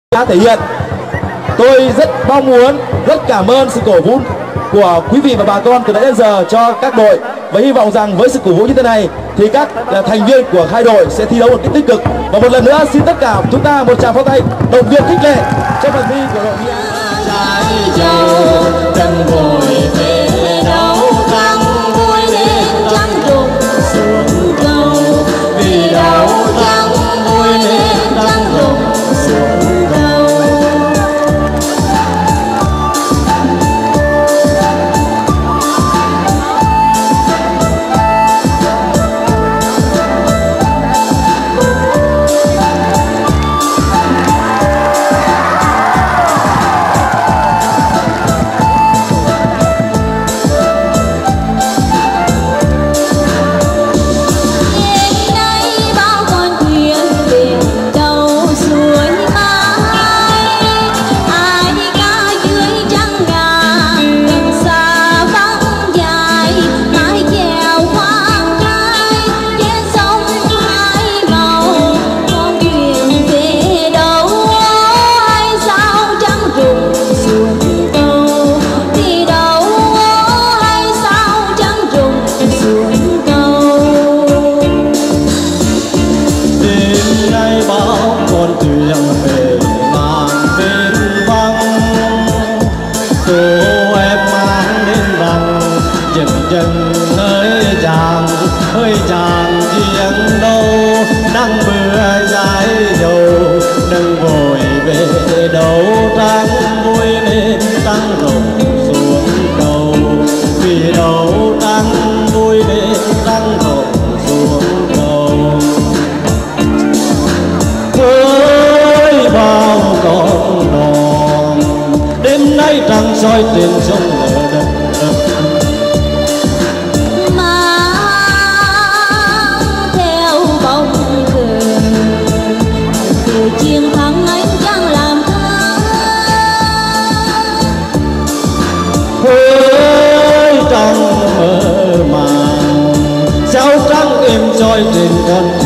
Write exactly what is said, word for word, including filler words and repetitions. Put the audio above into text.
đã thể hiện. Tôi rất mong muốn, rất cảm ơn sự cổ vũ của quý vị và bà con từ nãy đến giờ cho các đội, và hy vọng rằng với sự cổ vũ như thế này thì các thành viên của hai đội sẽ thi đấu một cách tích cực. Và một lần nữa xin tất cả chúng ta một tràng pháo tay động viên khích lệ cho phần thi của đội Mỹ An. Hơi chàng, hơi chàng chiếng đâu đang bữa dài dầu, đừng vội về đâu trắng vui nên tăng rộng xuống cầu, vì đâu trắng vui nên tăng rộng xuống cầu. Với bao con đò đêm nay trăng soi trên sông lở đất. Chiến thắng anh chẳng làm hơi trong mơ màng sao trắng em soi trên con